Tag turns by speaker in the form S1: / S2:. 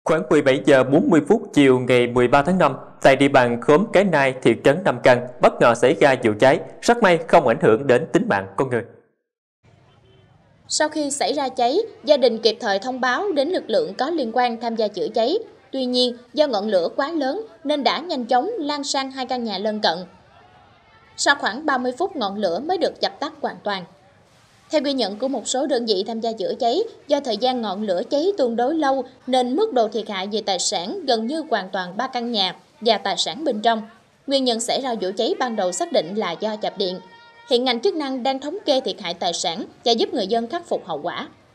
S1: Khoảng 17 giờ 40 phút chiều ngày 13 tháng 5, tại địa bàn khóm Cái Nai, thị trấn Nam Căn, bất ngờ xảy ra vụ cháy, rất may không ảnh hưởng đến tính mạng con người.
S2: Sau khi xảy ra cháy, gia đình kịp thời thông báo đến lực lượng có liên quan tham gia chữa cháy. Tuy nhiên, do ngọn lửa quá lớn nên đã nhanh chóng lan sang 2 căn nhà lân cận. Sau khoảng 30 phút ngọn lửa mới được dập tắt hoàn toàn. Theo ghi nhận của một số đơn vị tham gia chữa cháy, do thời gian ngọn lửa cháy tương đối lâu nên mức độ thiệt hại về tài sản gần như hoàn toàn 3 căn nhà và tài sản bên trong. Nguyên nhân xảy ra vụ cháy ban đầu xác định là do chập điện. Hiện ngành chức năng đang thống kê thiệt hại tài sản và giúp người dân khắc phục hậu quả.